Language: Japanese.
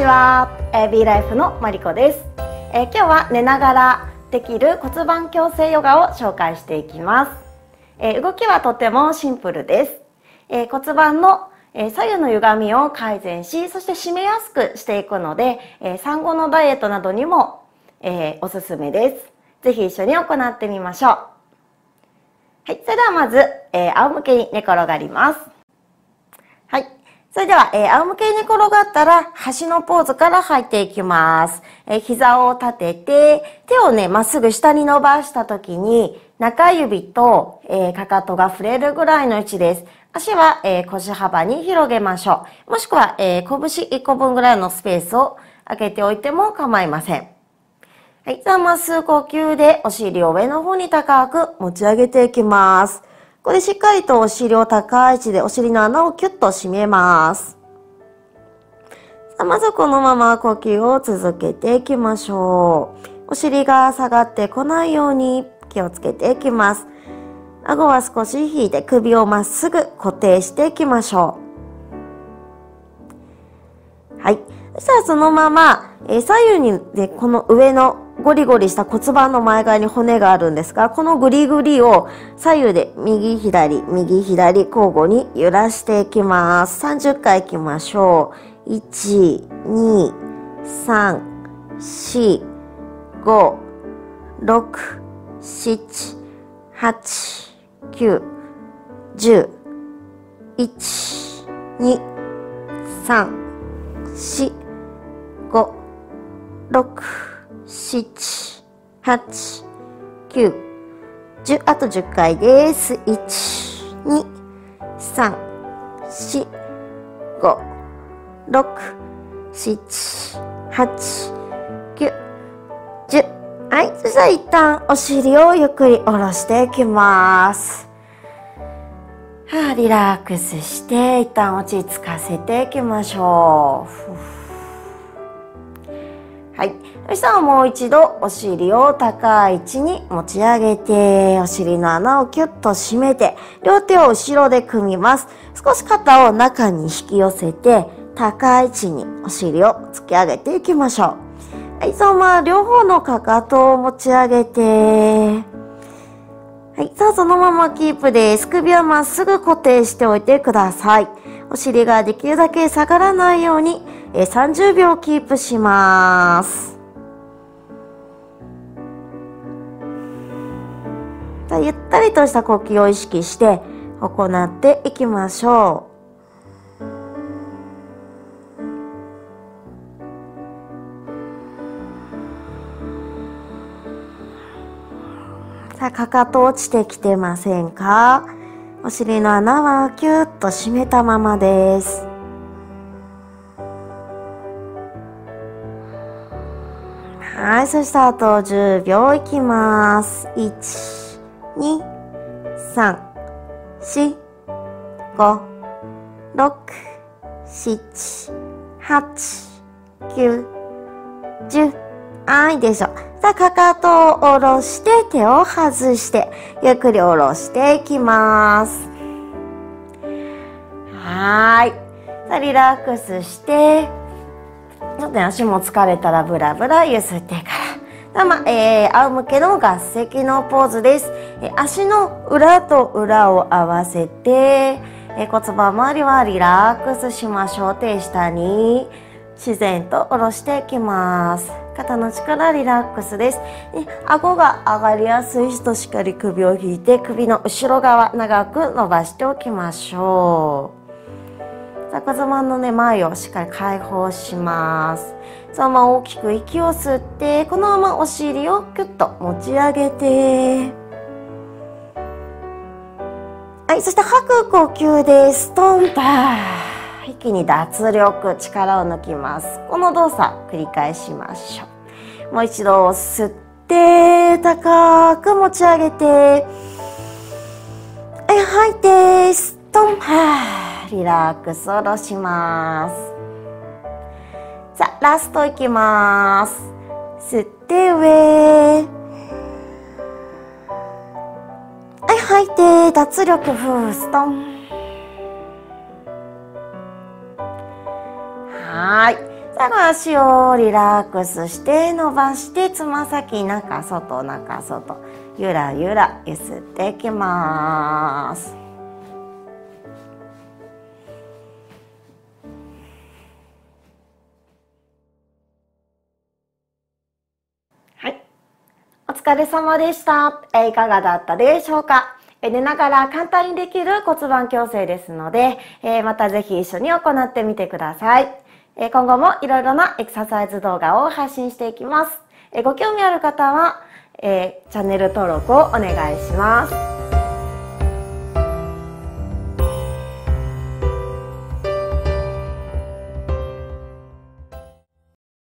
は、B ライフのまりこです。今日は寝ながらできる骨盤矯正ヨガを紹介していきます。動きはとてもシンプルです。骨盤の左右の歪みを改善し、そして締めやすくしていくので、産後のダイエットなどにも、おすすめです。ぜひ一緒に行ってみましょう。はい、それではまず、仰向けに寝転がります。はい。それでは、仰向けに寝転がったら、端のポーズから入っていきます。膝を立てて、手をね、まっすぐ下に伸ばしたときに、中指と、かかとが触れるぐらいの位置です。足は、腰幅に広げましょう。もしくは、拳1個分ぐらいのスペースを空けておいても構いません。はい。じゃあ、まっすぐ呼吸でお尻を上の方に高く持ち上げていきます。ここでしっかりとお尻を高い位置でお尻の穴をキュッと締めます。さあまずこのまま呼吸を続けていきましょう。お尻が下がってこないように気をつけていきます。顎は少し引いて首をまっすぐ固定していきましょう。はい。そしたらそのまま、左右にでこの上のゴリゴリした骨盤の前側に骨があるんですが、このグリグリを左右で右左、右左交互に揺らしていきます。30回いきましょう。1、2、3、4、5、6、7、8、9、10、1、2、3、4、5、6、7、8、9、10、あと10回です。1、2、3、4、5、6、7、8、9、10。はい。そしたら一旦お尻をゆっくり下ろしていきます。リラックスして、一旦落ち着かせていきましょう。はい。そしたらもう一度お尻を高い位置に持ち上げて、お尻の穴をキュッと締めて、両手を後ろで組みます。少し肩を中に引き寄せて、高い位置にお尻を突き上げていきましょう。はい。そのまま両方のかかとを持ち上げて、はい。さあ、そのままキープです。首はまっすぐ固定しておいてください。お尻ができるだけ下がらないように、30秒キープします。ゆったりとした呼吸を意識して行っていきましょう。さあ、かかと落ちてきてませんか？お尻の穴はキュッと締めたままです。はい、そしたらあと10秒いきます。1、2、3、4、5、6、7、8、9、10。はい、でしょ。さあ、かかとを下ろして、手を外して、ゆっくり下ろしていきます。はい。さあ、リラックスして、ちょっと足も疲れたらブラブラ揺すってから。仰向けの合席のポーズです。足の裏と裏を合わせて、骨盤周りはリラックスしましょう。手下に自然と下ろしていきます。肩の力リラックスです。顎が上がりやすい人しっかり首を引いて首の後ろ側長く伸ばしておきましょう。さあ骨盤のね前をしっかり解放します。そのまま大きく息を吸って、このままお尻をキュッと持ち上げて、はい、そして吐く呼吸でストンパー。息に脱力、力を抜きます。この動作繰り返しましょう。もう一度吸って、高く持ち上げて、はい、吐いて、ストンパー。リラックス下ろします。さあ、ラストいきます。吸って上。はい、吐いて、脱力、ストン。はい。 最後足をリラックスして伸ばして、つま先中外中外、ゆらゆらゆすっていきます。はい、お疲れ様でした。いかがだったでしょうか。寝ながら簡単にできる骨盤矯正ですので、またぜひ一緒に行ってみてください。今後もいろいろなエクササイズ動画を配信していきます。ご興味ある方は、チャンネル登録をお願いします。